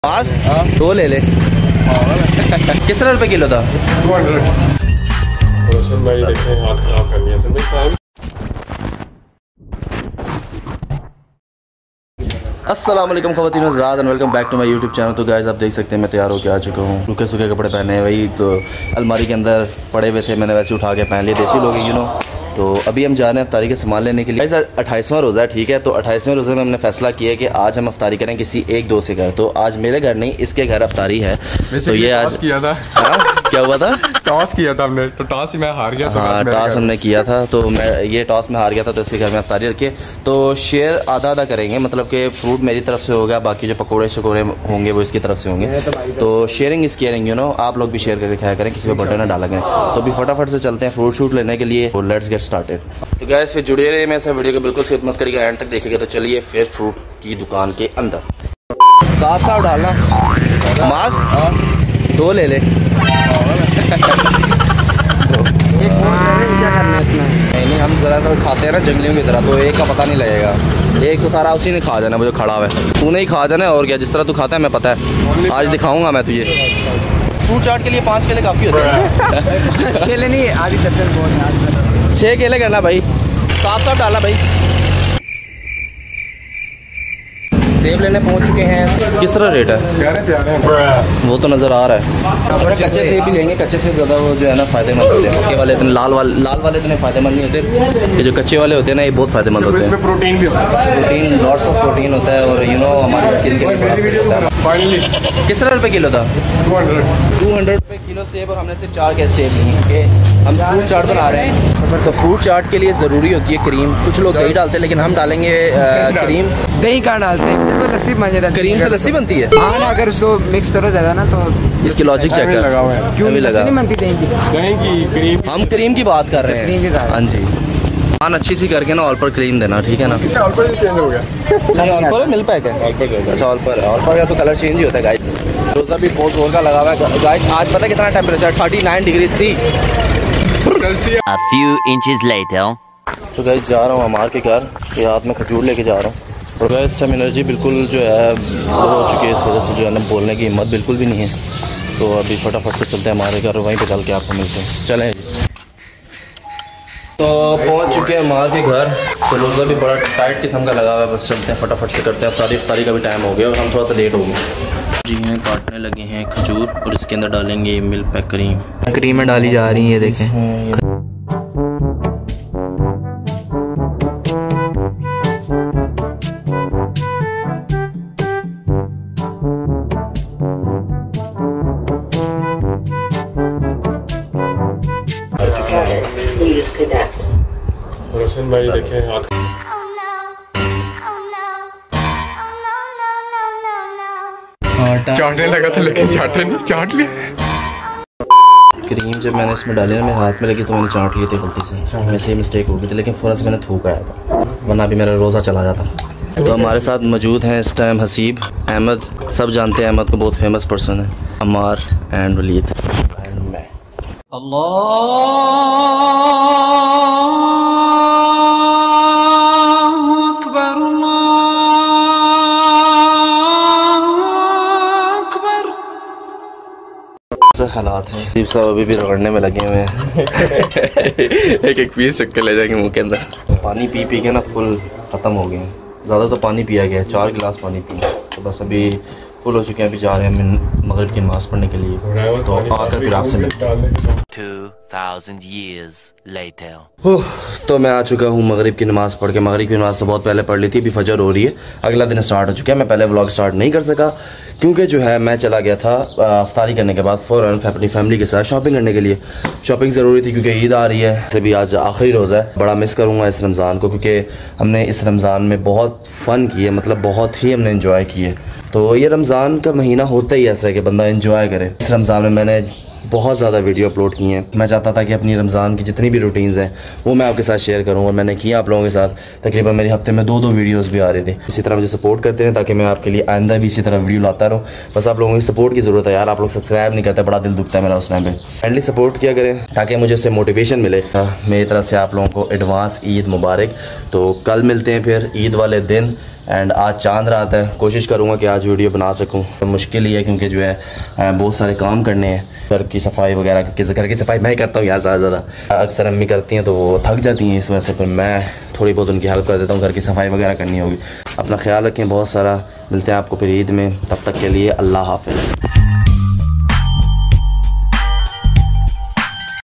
दो ले ले। किस तरह रुपए किलो था? 200। भाई देखें हाथ खराब कर लिया सर भाई। अस्सलाम वालेकुम ख़वातीन हज़रात and welcome back to my YouTube channel. तो गाइस आप देख सकते हैं मैं तैयार होकर आ चुका हूँ। सूखे सूखे कपड़े पहने हैं, वही तो अलमारी के अंदर पड़े हुए थे, मैंने वैसे उठा के पहन लिए, देसी लोग यू नो। तो अभी हम जा रहे हैं अफ्तारी के सामान लेने के लिए। 28वां रोज़ा है, ठीक है। तो 28वें रोज़े में हमने फैसला किया कि आज हम अफ्तारी करें किसी एक दोस्त के घर। तो आज मेरे घर नहीं, इसके घर अफ्तारी है। तो ये आज किया था। क्या हुआ था? टॉस किया था हमने, तो टॉस ही मैं हार गया। हाँ टॉस हमने किया था, तो मैं ये टॉस में हार गया था, तो इसके घर में अफ्तारी रखिए। तो शेयर आधा आधा करेंगे, मतलब कि फ्रूट मेरी तरफ से होगा, बाकी जो पकौड़े शकोड़े होंगे वो इसकी तरफ से होंगे। तो sharing is caring you know. आप लोग भी शेयर करके खाया करें, किसी पे बटन ना डाला करें। तो अभी फटाफट से चलते हैं फ्रूट शूट लेने के लिए। Let's get started. तो गैस फिर जुड़े रहे, मैं ऐसा वीडियो को बिल्कुल स्किप मत करिएगा, एंड तक देखिएगा। तो चलिए फिर फ्रूट की दुकान के अंदर। साफ साफ डालना मार्क, दो ले ले। नहीं हम ज़रा तो खाते हैं ना जंगलियों की तरह, तो एक का पता नहीं लगेगा। एक तो सारा उसी ने खा जाना, मुझे खड़ा हुआ है, तूने ही खा जाना और क्या। जिस तरह तू खाता है मैं पता है, आज दिखाऊंगा मैं तुझे। फ्रूट चाट के लिए 5 केले काफ़ी होते हैं। 5 केले नहीं, आधी दर्जन बहुत है। 6 केले करना भाई, साफ साफ डालना भाई। सेब लेने पहुंच चुके हैं। किस तरह रेट है? प्यारे वो तो नज़र आ रहा है। कच्चे सेब भी लेंगे, कच्चे सेब ज़्यादा वो जो है ना फ़ायदेमंद होते हैं। पक्के वाले इतने लाल वाले इतने फ़ायदेमंद नहीं होते। ये जो कच्चे वाले होते हैं ना, ये बहुत फ़ायदेमंद होते हैं। इसमें प्रोटीन भी होता है, प्रोटीन, लॉट्स ऑफ प्रोटीन होता है, और यू नो हमारी स्किन के लिए होता है। फाइनली किस तरह रुपए किलो था? 200 रुपये किलो सेब, और हमने सिर्फ 4 के सेब लिए कि हम फ्रूट चाट बना रहे हैं। तो फ्रूट चाट के लिए ज़रूरी होती है क्रीम। कुछ लोग दही डालते हैं, लेकिन हम डालेंगे क्रीम। दही कहाँ डालते हैं? लस्सी बन जाता है। क्रीम से लस्सी बनती है। हाँ ना, अगर उसको मिक्स करो ज़्यादा ना तो इसकी लॉजिक चेक कर। लगा हुआ है। क्यों अभी लगा नहीं बनती दही की? दही की क्रीम, हम क्रीम की बात कर रहे हैं। क्रीम की बात। हाँ जी, पान अच्छी सी करके ना ऑल पर क्रीम देना, ठीक है ना। ऑल पर चेंज हो गया। ऑल पर मिल पाएगा। ऑल पर जाएगा। अच्छा ऑल पर का तो कलर चेंज ही होता है गाइस। रोज़ा भी बहुत जोर का लगा हुआ है गाइस। आज पता है कितना टेम्परेचर? 39 डिग्री थी। A few inches later. तो गाइस जा रहा हूँ अमार के घर, के हाथ में खजूर लेके जा रहा हूँ। और गाइस इस टाइम एनर्जी बिल्कुल जो है लो हो चुकी है, इस वजह से जो है ना बोलने की हिम्मत बिल्कुल भी नहीं है। तो अभी फटाफट से चलते हैं हमारे घर, वहीं पे चल के आपको मिलते हैं। चलें जी। तो पहुंच चुके हैं माँ के घर। तो रोज़ा भी बड़ा टाइट किस्म का लगा हुआ है, बस चलते हैं फटाफट से करते हैं। अफ्तारी का भी टाइम हो गया और हम थोड़ा सा लेट हो गए जी। हैं काटने लगे हैं खजूर, और इसके अंदर डालेंगे मिल्क पैक क्रीम में डाली जा रही है, देखें। रोशन भाई देखें हाथ चाटने लगा था, लेकिन चाटे नहीं, चाट लिया। क्रीम जब मैंने इसमें डाली ना, मेरे हाथ में लगी तो मैंने चाट लिए थे गलती से। वैसे ही मिस्टेक हो गई थी, लेकिन फ़ौरन से मैंने थूक आया था, वरना भी मेरा रोज़ा चला जाता। तो हमारे साथ मौजूद हैं इस टाइम हसीब, अहमद। सब जानते हैं अहमद को, बहुत फेमस पर्सन है। अमार एंड वलीद एंड मैं। हालात हैं, हसीब साहब अभी भी रगड़ने में लगे हुए हैं। एक एक पीस चक्कर के ले जाएंगे मुँह के अंदर। पानी पी पी के ना फुल ख़त्म हो गए हैं। ज़्यादा तो पानी पिया गया, 4 गिलास पानी पिया, तो बस अभी फुल हो चुके हैं। अभी जा रहे हैं मगरिब की नमाज़ पढ़ने के लिए, तो आकर फिर आपसे मिलते हैं। 2000 years later. तो मैं आ चुका हूँ मगरिब की नमाज़ पढ़ के। मगरिब की नमाज़ तो बहुत पहले पढ़ ली थी, अभी फजर हो रही है, अगला दिन स्टार्ट हो चुका है। मैं पहले व्लॉग स्टार्ट नहीं कर सका क्योंकि जो है मैं चला गया था अफ्तारी करने के बाद फ़ौरन अपनी फैमिली के साथ शॉपिंग करने के लिए। शॉपिंग ज़रूरी थी क्योंकि ईद आ रही है। वैसे भी आज आखिरी रोज़ा है, बड़ा मिस करूँगा इस रमज़ान को, क्योंकि हमने इस रमज़ान में बहुत फ़न किए, मतलब बहुत ही हमने इन्जॉय किए। तो ये रमज़ान का महीना होता ही ऐसा है कि बंदा इन्जॉय करे। इस रमज़ान में मैंने बहुत ज़्यादा वीडियो अपलोड किए हैं। मैं चाहता था कि अपनी रमज़ान की जितनी भी रूटीन्स हैं वो मैं आपके साथ शेयर करूं, और मैंने किया आप लोगों के साथ। तकरीबन मेरे हफ्ते में 2 वीडियोस भी आ रहे थे। इसी तरह मुझे सपोर्ट करते रहें ताकि मैं आपके लिए आइंदा भी इसी तरह वीडियो लाता रहूं। बस आप लोगों की सपोर्ट की ज़रूरत है यार। आप लोग सब्सक्राइब नहीं करते, बड़ा दिल दुखता है मेरा उस टाइम पर। काइंडली सपोर्ट किया करें ताकि मुझे उससे मोटिवेशन मिले। मेरी तरफ से आप लोगों को एडवांस ईद मुबारक। तो कल मिलते हैं फिर ईद वाले दिन एंड आज चांद रात है, कोशिश करूँगा कि आज वीडियो बना सकूँ। मुश्किल ही है क्योंकि जो है बहुत सारे काम करने हैं, घर की सफाई वगैरह। घर की सफाई मैं ही करता हूँ यार ज़्यादा, अक्सर अम्मी करती हैं तो वो थक जाती हैं, इस वजह से फिर मैं थोड़ी बहुत उनकी हेल्प कर देता हूँ। घर की सफाई वगैरह करनी होगी। अपना ख्याल रखें बहुत सारा, मिलते हैं आपको फिर ईद में, तब तक के लिए अल्लाह हाफ़िज़।